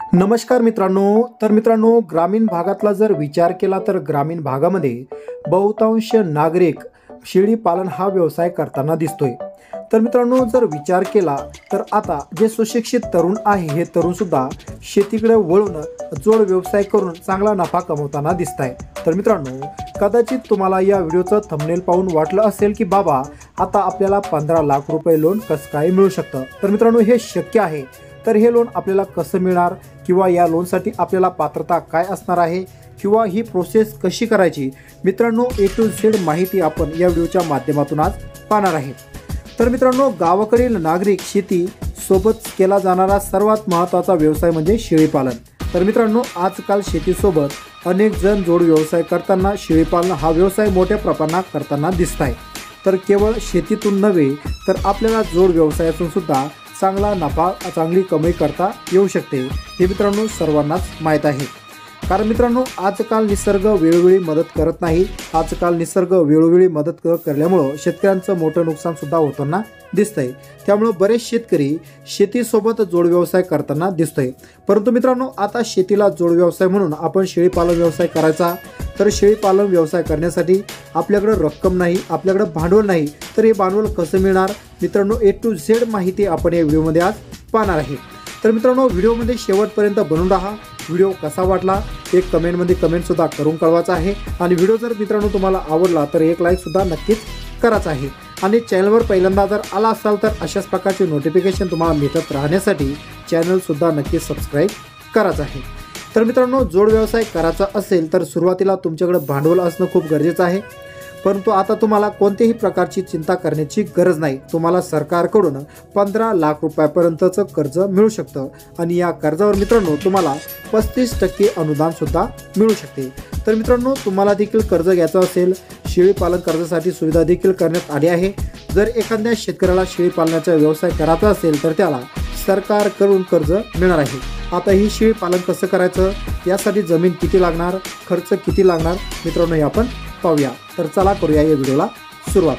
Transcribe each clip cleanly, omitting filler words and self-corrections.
नमस्कार मित्रांनो, ग्रामीण भागातला जर विचार केला तर ग्रामीण भागामध्ये बहुतांश नागरिक शेळी पालन हा व्यवसाय करताना दिसतोय। तर मित्रांनो, जर विचार केला तर आता जे सुशिक्षित तरुण आहे हे तरुण सुद्धा शेतीकडे वळून जोड व्यवसाय करून चांगला नफा कमवताना दिसताय। तर मित्रांनो, कदाचित तुम्हाला या व्हिडिओचं थंबनेल पाहून वाटलं असेल की बाबा आता आपल्याला 15 लाख रुपये लोन कसं काय मिळू शकतं। तर मित्रांनो, हे शक्य आहे। तर हे लोन आपल्याला कसं मिळणार किंवा या लोनसाठी आपल्याला पात्रता काय असणार आहे किंवा ही प्रोसेस कशी करायची, मित्रांनो A to Z माहिती आपण या व्हिडिओच्या माध्यमातून आज पाहणार आहे। तर मित्रांनो, गावाकडील नागरिक शेती सोबत केला जाणारा सर्वात महत्त्वाचा व्यवसाय म्हणजे शेळीपालन। तर मित्रांनो, आजकाल शेतीसोबत अनेक जण जोड व्यवसाय करताना शेळीपालन हा व्यवसाय मोठ्या प्रमाणात करताना दिसत आहे। तर केवळ शेतीतून नव्हे तर आपल्याला जोड व्यवसायातून सुद्धा चांगला नफा चांगली कमाई करता येऊ शकते, हे मित्रांनो सर्वांनाच माहीत आहे। कारण मित्रांनो, आजकाल निसर्ग वेळोवेळी मदत करत नाही। आजकाल निसर्ग वेळोवेळी मदत केल्यामुळं शेतकऱ्यांचं मोठं नुकसान सुद्धा होताना दिसतंय। त्यामुळे बरेच शेतकरी शेतीसोबत जोड व्यवसाय करताना दिसतोय। परंतु मित्रांनो, आता शेतीला जोड व्यवसाय म्हणून आपण शेळीपालन व्यवसाय करायचा, तर शेळीपालन व्यवसाय करण्यासाठी आपल्याकडे रक्कम नाही, आपल्याकडे भांडवल नाही, तर हे भांडवल कसं मिळणार, मित्रांनो A to Z माहिती आपण या व्हिडिओमध्ये आज पाहणार आहे। तर मित्रांनो, व्हिडिओमध्ये शेवटपर्यंत बनून राहा। व्हिडिओ कसा वाटला एक कमेंटमध्ये कमेंट सुद्धा करून कळवायचा आहे आणि व्हिडिओ जर मित्रांनो तुम्हाला आवडला तर एक लाईक सुद्धा नक्कीच करायचा आहे आणि चॅनलवर पहिल्यांदा जर आला असाल तर अशाच प्रकारचे नोटिफिकेशन तुम्हाला मिळत राहण्यासाठी चॅनल सुद्धा नक्कीच सबस्क्राईब करायचं आहे। तर मित्रांनो, जोड व्यवसाय करायचा असेल तर सुरुवातीला तुमच्याकडे भांडवल असणं खूप गरजेचं आहे। परंतु आता तुम्हाला कोणत्याही प्रकारची चिंता करण्याची गरज नाही। तुम्हाला सरकारकडून 15 लाख रुपयापर्यंतचं कर्ज मिळू शकतं आणि या कर्जावर मित्रांनो तुम्हाला 35% अनुदान सुद्धा मिळू शकते। तर मित्रांनो, तुम्हाला देखील कर्ज घ्यायचं असेल, शेळीपालन कर्जासाठी सुविधा देखील करण्यात आली आहे। जर एखाद्या शेतकऱ्याला शेळीपालनाचा व्यवसाय करायचा असेल तर त्याला सरकारकडून कर्ज मिळणार आहे। आता ही शेळीपालन कसं करायचं, यासाठी जमीन किती लागणार, खर्च किती लागणार, मित्रांनो हे आपण पाहूया। तर चला करूया या व्हिडिओला सुरुवात।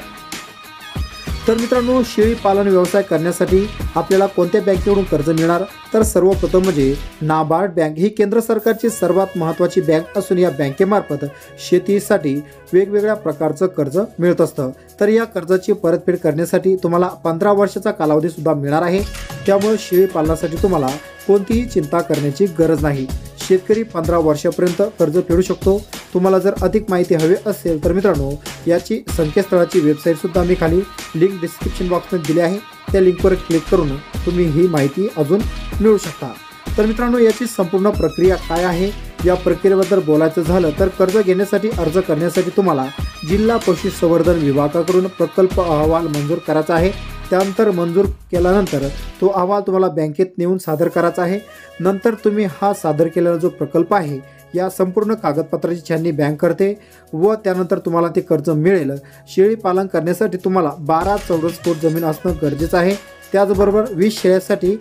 तर मित्रांनो, शेळीपालन व्यवसाय करण्यासाठी आपल्याला कोणत्या बँकेकडून कर्ज मिळणार, तर सर्वप्रथम म्हणजे नाबार्ड बँक ही केंद्र सरकारची सर्वात महत्त्वाची बँक असून या बँकेमार्फत शेतीसाठी वेगवेगळ्या प्रकारचं कर्ज मिळत असतं। तर या कर्जाची परतफेड करण्यासाठी तुम्हाला 15 वर्षाचा कालावधी सुद्धा मिळणार आहे। त्यामुळे शेळीपालनासाठी तुम्हाला कोणतीही चिंता करण्याची गरज नाही। शेतकरी 15 वर्षापर्यंत कर्ज फेडू शकतो। तुम्हाला जर अधिक माहिती हवी असेल तर मित्रांनो, याची संकेतस्थळाची वेबसाईट सुद्धा मी खाली लिंक डिस्क्रिप्शन बॉक्समध्ये दिली आहे, त्या लिंकवर क्लिक करून तुम्ही ही माहिती अजून मिळवू शकता। तर मित्रांनो, याची संपूर्ण प्रक्रिया काय आहे, या प्रक्रियेबद्दल बोलायचं झालं तर कर्ज घेण्यासाठी अर्ज करण्यासाठी तुम्हाला जिल्हा पशुसंवर्धन विभागाकडून प्रकल्प अहवाल मंजूर करायचा आहे। त्यानंतर मंजूर केल्यानंतर तो अहवाल तुम्हाला बँकेत नेऊन सादर करायचा आहे। नंतर तुम्ही हा सादर केलेला जो प्रकल्प आहे या संपूर्ण कागदपत्राची छाननी बँक करते व त्यानंतर तुम्हाला ते कर्ज मिळेल। शेळीपालन करण्यासाठी तुम्हाला 12 चौरस फूट जमीन असणं गरजेचं आहे। त्याचबरोबर 20 शेळ्यांसाठी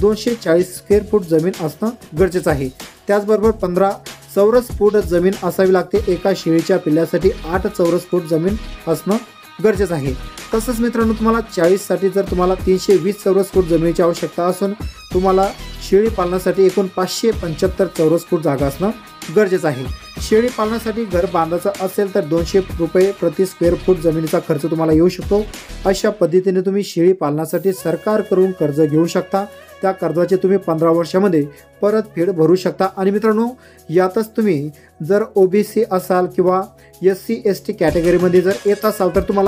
240 स्क्वेअर फूट जमीन असणं गरजेचं आहे। त्याचबरोबर 15 चौरस फूट जमीन असावी लागते। एका शेळीच्या पिल्ल्यासाठी 8 चौरस फूट जमीन असणं गरजेचं आहे। तसंच मित्रांनो, तुम्हाला 40 साठी जर तुम्हाला 320 चौरस फूट जमिनीची आवश्यकता असून तुम्हाला शेळी पालनासाठी एकूण 575 चौरस फूट जागा असणं गरजेचं आहे। शेळी पालनासाठी घर बांधायचं असेल तर 200 रुपये प्रति स्क्वेअर फूट जमिनीचा खर्च तुम्हाला येऊ शकतो। अशा पद्धतीने तुम्ही शेळी पालनासाठी सरकारकडून कर्ज घेऊ शकता। त्या कर्जाचे तुम्ही 15 वर्षामध्ये परतफेड भरू शकता। आणि मित्रांनो, यातच तुम्ही जर OBC असाल किंवा SC ST कॅटेगरीमध्ये जर येत असाल तर तुम्हाला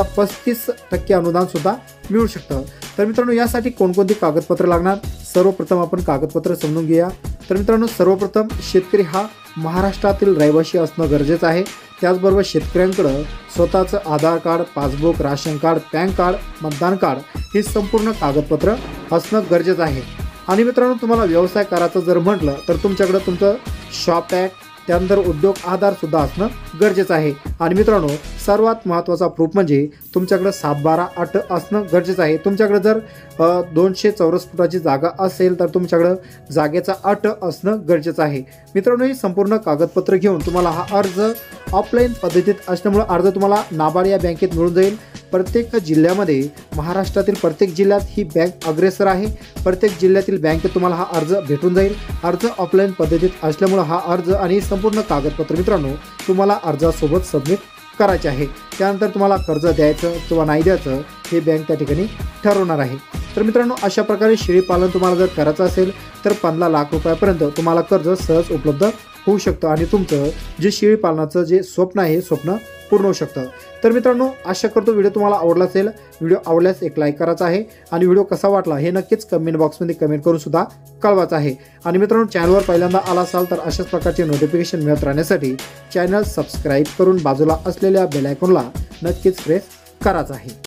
35% अनुदान सुद्धा मिळू शकतं। तर मित्रांनो, यासाठी कोणकोणती कागदपत्र लागणार, सर्वप्रथम आपण कागदपत्र समजून घेऊया। तर मित्रांनो, सर्वप्रथम शेतकरी हा महाराष्ट्रातील रहिवासी असणं गरजेचं आहे। त्याचबरोबर शेतकऱ्यांकडं स्वतःचं Aadhaar card, passbook, ration card, PAN card, मतदान कार्ड ही संपूर्ण कागदपत्र असणं गरजेचं आहे। आणि मित्रांनो, तुम्हाला व्यवसाय करायचं जर म्हटलं तर तुमच्याकडं तुमचं शॉप टॅग, त्यानंतर उद्योग आधार सुद्धा असणं गरजेचं आहे। आणि मित्रांनो सर्वात महत्त्वाचा प्रूफ म्हणजे तुमच्याकडे 7/12 असणं गरजेचं आहे। तुमच्याकडे जर 200 चौरस फुटाची जागा असेल तर तुमच्याकडे जागेचा अट असणं गरजेचं आहे। मित्रांनो ही संपूर्ण कागदपत्र घेऊन तुम्हाला हा अर्ज ऑफलाईन पद्धतीत असल्यामुळे अर्ज तुम्हाला नाबार्ड या बँकेत मिळून जाईल। प्रत्येक जिल्ह्यामध्ये महाराष्ट्रातील प्रत्येक जिल्ह्यात ही बँक अग्रेसर आहे। प्रत्येक जिल्ह्यातील बँकेत तुम्हाला हा अर्ज भेटून जाईल। अर्ज ऑफलाईन पद्धतीत असल्यामुळे हा अर्ज आणि संपूर्ण कागदपत्र मित्रांनो तुम्हाला अर्जासोबत सबमिट करायचे आहे। त्यानंतर तुम्हाला कर्ज द्यायचं किंवा नाही द्यायचं हे बँक त्या ठिकाणी ठरवणार आहे। तर मित्रांनो अशा प्रकारे शेळी पालन तुम्हाला जर करायचं असेल तर 15 लाख रुपयापर्यंत तुम्हाला कर्ज सहज उपलब्ध होऊ शकतं आणि तुमचं जे शेळी पालनाचं जे स्वप्न आहे स्वप्न पूर्ण होऊ शकतं। तर मित्रांनो आशा करतो व्हिडिओ तुम्हाला आवडला असेल। व्हिडिओ आवडल्यास एक लाईक करायचा आहे आणि व्हिडिओ कसा वाटला हे नक्कीच कमेंट बॉक्समध्ये कमेंट करून सुद्धा कळवायचं आहे। आणि मित्रांनो चॅनलवर पहिल्यांदा आला असाल तर अशाच प्रकारचे नोटिफिकेशन मिळत राहण्यासाठी चॅनल सबस्क्राईब करून बाजूला असलेल्या बेल आयकॉनला नक्कीच प्रेस करायचं आहे।